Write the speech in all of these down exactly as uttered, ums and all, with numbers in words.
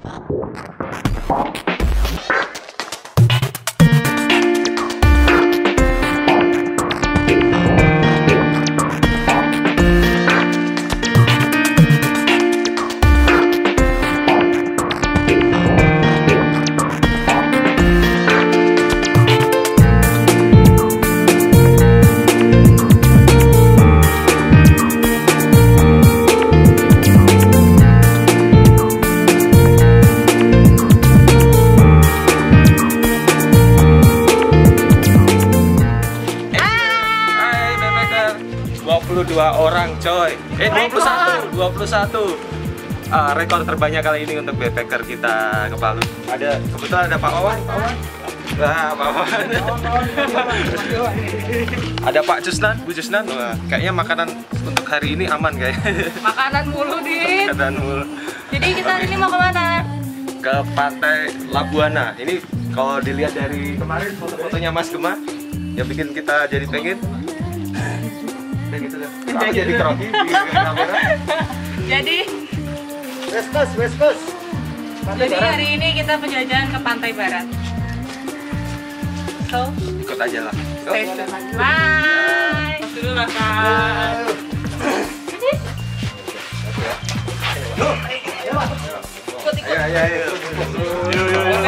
dua puluh dua orang coy, eh dua puluh satu, dua puluh satu uh, rekor terbanyak kali ini untuk backpacker kita ke Palu. Ada, kebetulan ada Pak Wawan, Pak Wawan. Nah, Pak Wawan. Ada Pak Jusnan, Bu Jusnan. Wah, kayaknya makanan untuk hari ini aman kayaknya. Makanan mulu, Dit. Makanan mulu. Jadi kita hari ini mau kemana? Ke Pantai Labuana. Ini kalau dilihat dari kemarin foto-fotonya Mas Gema, yang bikin kita jadi pengen. Gitu deh. Jadi, jadi keroki di kamera. Jadi West Coast, West Coast. Jadi barat. Hari ini kita penjajahan ke Pantai Barat. So, ikut aja lah. Stay tune. Bye. Dulu lah Kak. Ayo, ayo, ayo. Yuk, yuk, yuk.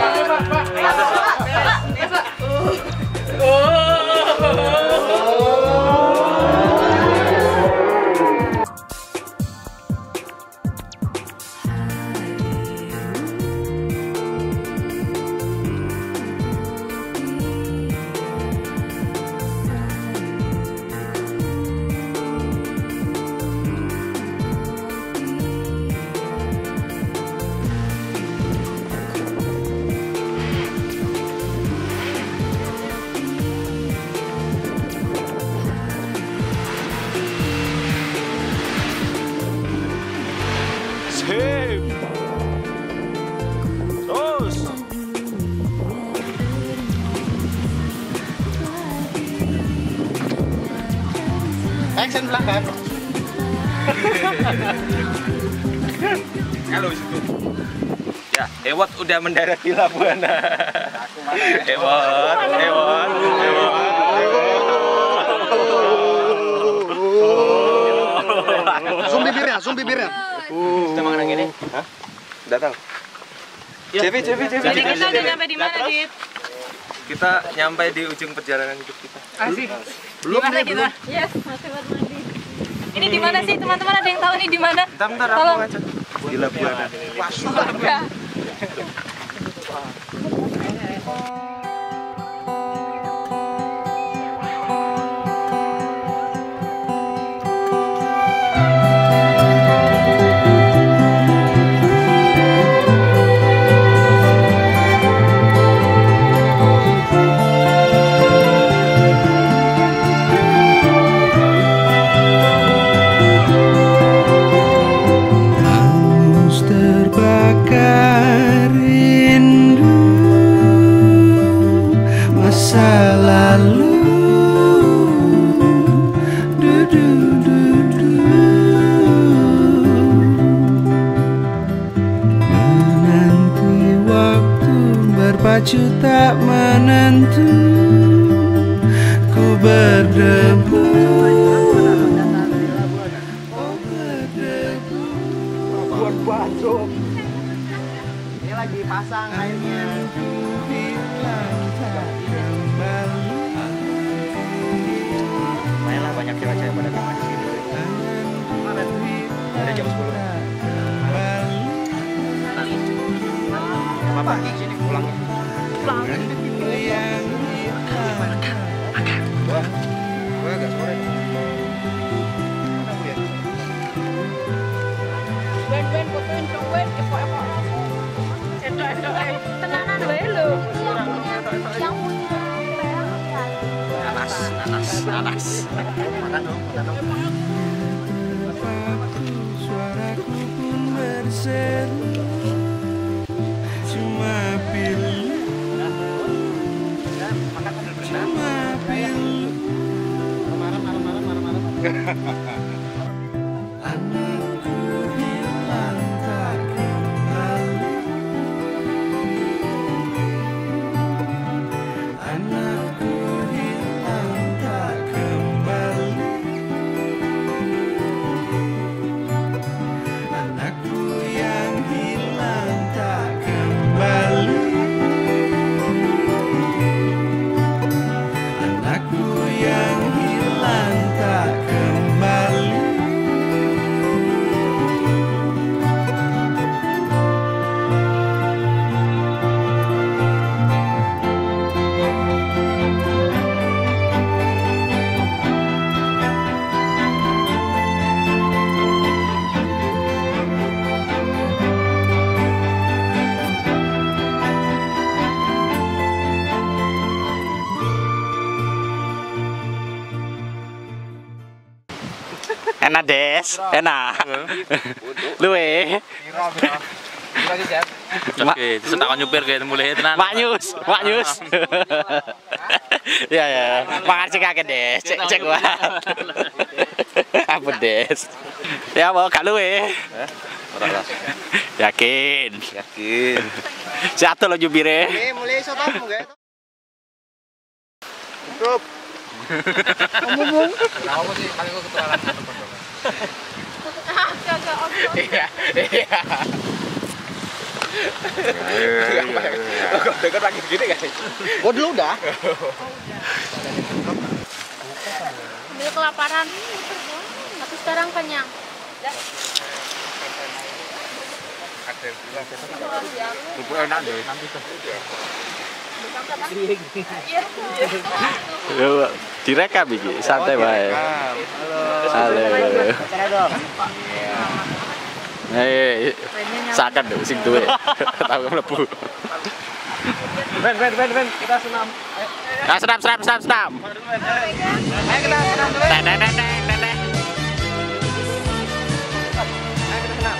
Terus action belakang. Halo situ. Ya, Ewot udah mendarat di Labuana. Ewot, Ewot, Ewot. Zoom bibirnya, zoom bibirnya. Kita makan yang ini? Hah? Udah tahu. Cevi, Cevi, Cevi. Jadi kita udah nyampe di mana, Dit? Kita nyampe di ujung perjalanan hidup kita. Asik. Belum nih, kita? Yes, masih bermandi. Ini di mana sih, teman-teman? Ada yang tahu ini di mana? Bentar, bentar, aku ngajak. Di Labuana. Astaga. Pacu tak menentu, ku berdebu, oh berdebu. Buat baju. Ini lagi pasang airnya. Lumayan lah banyak cewek-cewek pada kamar di sini. Ada jam sepuluh. Apa di sini pulang? Pulang. Wah, gue agak sore. Mana gue ya? Ben ben fotoin dong ben, kepo-kepo. Edo-edo eh. Tenanan wae lho. Yang punya Nanas, nanas, nanas. Makan dong, makan dong. Suaraku pun berseru. Cuma pilih, cuma pilih. Marah, marah, marah, marah, marah. Anakku hilang tak kembali. Des. Enak. Luwe. Oke, terus takon nyupir kayak mulai tenan. Maknyus, maknyus. Ya ya, makasih kakek Des. Cek cek wah. Apa Des? Ya mau gak luwe? Yakin. Yakin. Satu lo jubire. Oke, mulai iso to, nggih. Cukup. Ngomong. Lah apa sih paling kok ketualan satu pondok. Agak oke. Iya, iya. Kok dekat lagi gini guys. Gua dulu udah. Ambil kelaparan. Tapi sekarang kenyang. Bubuk enak deh. Direkam iki, santai wae. Halo. Eh, sakan lho sing duwe. Tahu mlebu. Ben, ben, ben, ben, kita senam. Nah, senam, senam, senam, senam. Ayo kita senam dulu. Teng, teng, teng, teng, teng. Ayo kita senam.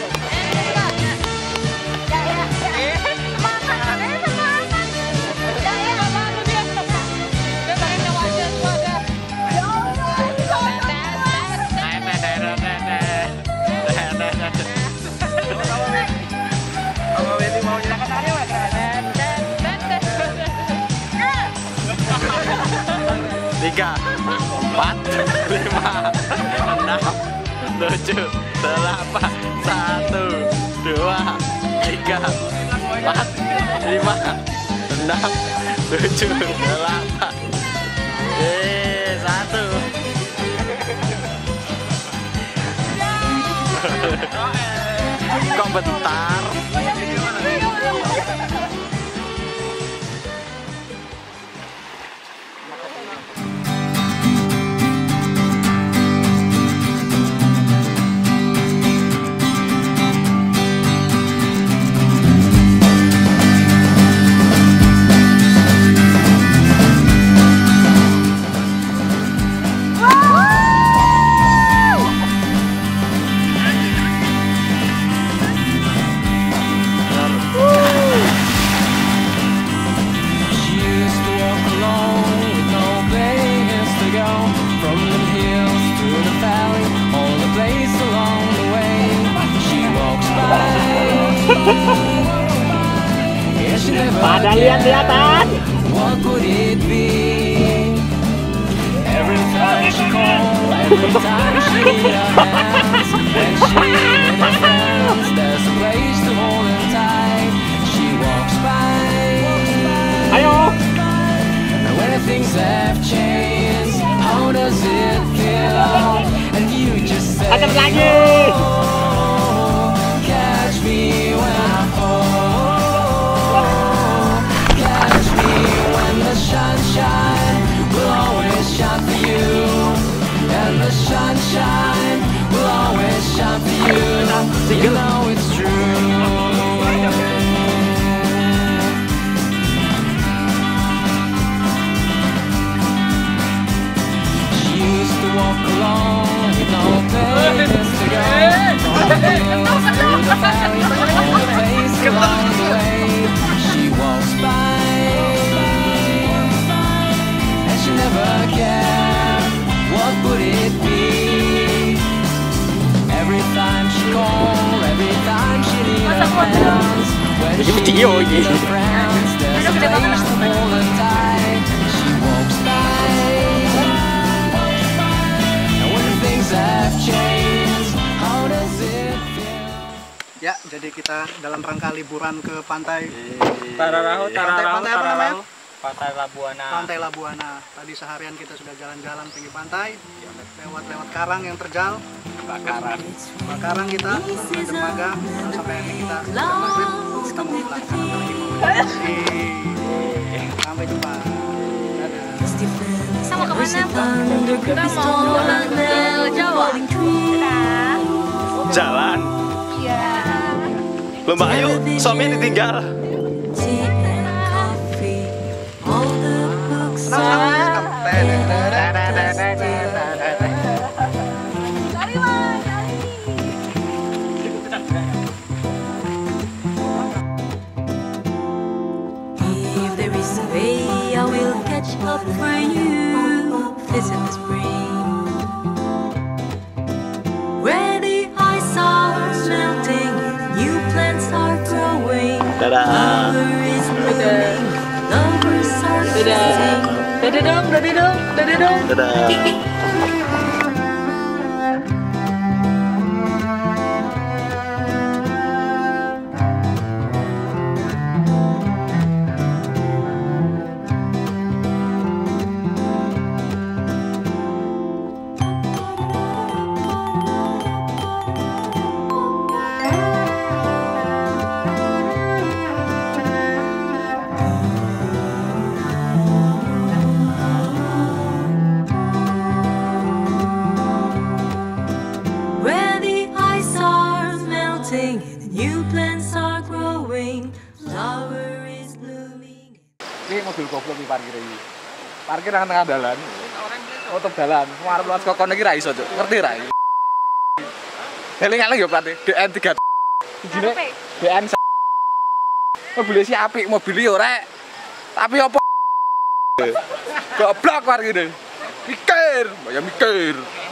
Tiga, empat, lima, enam, tujuh, delapan, satu, dua, tiga, empat, lima, enam, tujuh, delapan, eh satu. Kok bentar? Pada lihat-lihatan. What would it be? Every time she called, every time she need her hands, when she with her friends, there's a place to hold her tight. She walks by. Ayo. And when things have changed, how does it feel? And you just say, Akan lagi. oh, catch me when I fall. Catch me when the sunshine will always shine for you. And the sunshine will always shine for you. You know it's true. She used to walk along with no place to go. From the hills through the valley, all the place along the way. She walks by, and she never cared. What would it be? Every time she called, every time she needed her hands, when she needed her friends, there's a place to hold her tight. She walks by, and when things have changed, how does it feel? Ya, jadi kita dalam rangka liburan ke pantai Tararaho, Tararaho, Pantai apa namanya? Tararaho. Pantai Labuana. Pantai Labuana. Tadi seharian kita sudah jalan-jalan pinggir pantai, lewat-lewat karang yang terjal. Bakaran. Karang kita ke dermaga, lalu sampai ini kita sudah maghrib, kita mau pulang karena kita lagi mau bersih. Sampai jumpa. Dadah. Kita mau kemana? Kita mau pulang ke Jawa. Dadah. Jalan. Iya. Lomba ayo, suami ditinggal. Senang, senang, senang. Sorry, Mas. up for you. Visit the spring where the ice are melting and new plants are growing. Flower is blooming, lovers are kissing. Dadah dong, dadah dong, dadah dong. Dadah. Where the ice are melting and new plants are growing, flower is blooming. Ini mobil goblok iki parkir iki. Parkir nang tengah dalan. Nutup dalan. Arep luas kokon iki ra iso, Cuk. Ngerti ra iki? Eling-eling yo plate D N tiga. Dijine D N. Mobil si apik, mobil yo rek. Tapi opo? Goblok parkire. Mikir, ya mikir.